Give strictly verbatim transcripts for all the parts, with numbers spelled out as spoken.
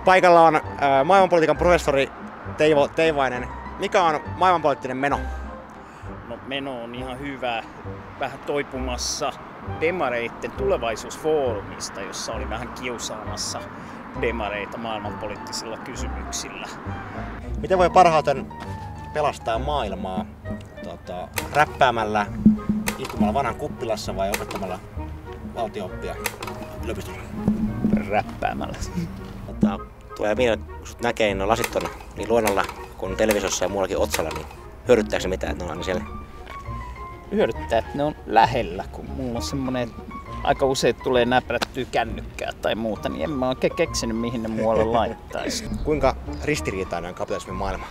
Paikalla on ää, maailmanpolitiikan professori Teivo Teivainen. Mikä on maailmanpoliittinen meno? No, meno on ihan hyvä. Vähän toipumassa demareitten tulevaisuusfoorumista, jossa oli vähän kiusaamassa demareita maailmanpoliittisilla kysymyksillä. Miten voi parhaiten pelastaa maailmaa? Tota, räppäämällä, istumalla vanhan kuppilassa vai opettamalla valtio-oppia yliopistolla? Räppäämällä. Tota, tulee mieleen, kun sut näkee, niin on lasit on niin luonnolla kuin televisiossa ja muuallakin otsalla, niin hyödyttääkö se mitään, että ne on aina siellä? Hyödyttää, että ne on lähellä, kun mulla on semmonen, aika usein tulee näprättyä kännykkää tai muuta, niin en mä oikein keksinyt, mihin ne muualle laittaisi. Kuinka ristiriitainen on kapitalismin maailma?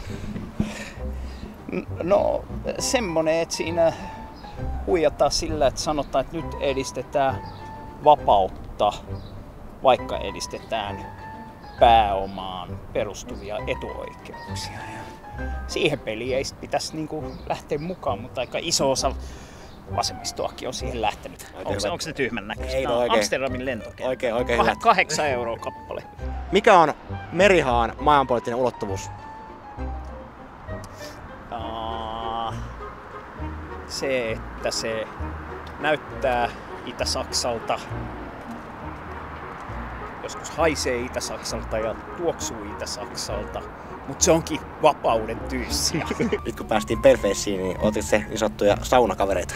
No semmonen, että siinä huijataan sillä, että sanotaan, että nyt edistetään vapautta, vaikka edistetään pääomaan perustuvia etuoikeuksia. Siihen peliin ei pitäisi niinku lähteä mukaan, mutta aika iso osa vasemmistoakin on siihen lähtenyt. Onko se, onko se tyhmän näköistä? Ei, no, oikein. Amsterdamin lentokenttä. Oikein, oikein Kah- Kahdeksan euroa kappale. Mikä on Merihaan maailmanpoliittinen ulottuvuus? Aa, se, että se näyttää Itä-Saksalta, joskus haisee Itä-Saksalta ja tuoksuu Itä-Saksalta, mutta se onkin vapauden tyyssiä. Nyt kun päästiin Pale-Faceen, niin ootko se niin sanottuja saunakavereita?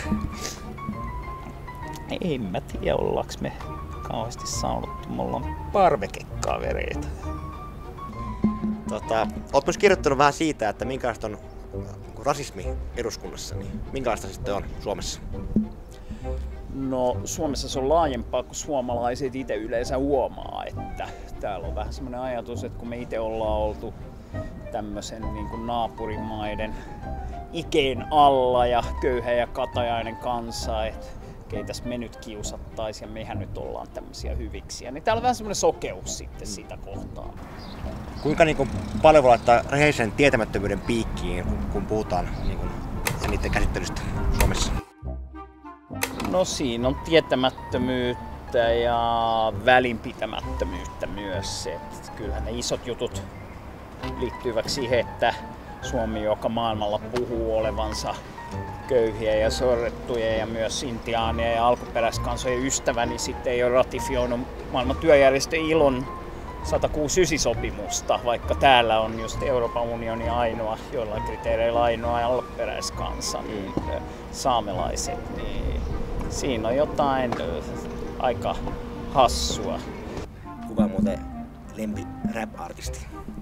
En mä tiedä, ollaanko me kauheasti saunottu. Me ollaan barbecue-kavereita. Tota, oot myös kirjoittanut vähän siitä, että minkälaista on rasismi eduskunnassa, niin minkälaista sitten on Suomessa? No, Suomessa se on laajempaa, kun suomalaiset itse yleensä huomaa, että täällä on vähän semmoinen ajatus, että kun me itse ollaan oltu tämmöisen niin kuin naapurimaiden ikeen alla ja köyhä ja katajainen kansa, että keitäs me nyt kiusattaisiin ja mehän nyt ollaan tämmöisiä hyviksiä, niin täällä on vähän semmoinen sokeus sitten sitä kohtaan. Kuinka niin kuin, paljon voi laittaa rehellisen tietämättömyyden piikkiin, kun puhutaan niin kuin, niiden käsittelystä Suomessa? No siinä on tietämättömyyttä ja välinpitämättömyyttä myös. Että kyllähän ne isot jutut liittyvät siihen, että Suomi, joka maailmalla puhuu olevansa köyhiä ja sorrettuja ja myös intiaaneja ja alkuperäiskansojen ystävä, niin sitten ei ole ratifioinut maailman työjärjestön ilon sata kuusikymmentäyhdeksän-sopimusta, vaikka täällä on just Euroopan unioni ainoa, joillain kriteereillä ainoa alkuperäiskansa, niin saamelaiset, niin siinä on jotain aika hassua. Kuka on muuten lempi rap-artisti?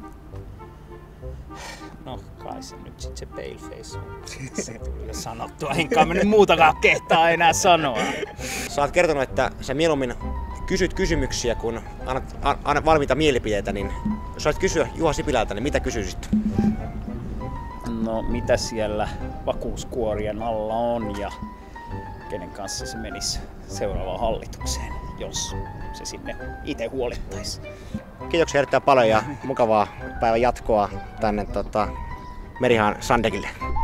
No kai se nyt sit se Pale-Face on. Se tuli sanottua, enkä mä nyt muutakaan kehtaa enää sanoa. Sä oot kertonut, että sä mieluummin kysyt kysymyksiä, kun annat, annat valmiita mielipiteitä, niin jos sait kysyä Juha Sipilältä, niin mitä kysyisit? No mitä siellä vakuuskuorien alla on ja kenen kanssa se menisi seuraavaan hallitukseen, jos se sinne itse huolittaisi. Kiitoksia erittäin paljon ja mukavaa päivän jatkoa tänne tota, Merihaan Sandekille.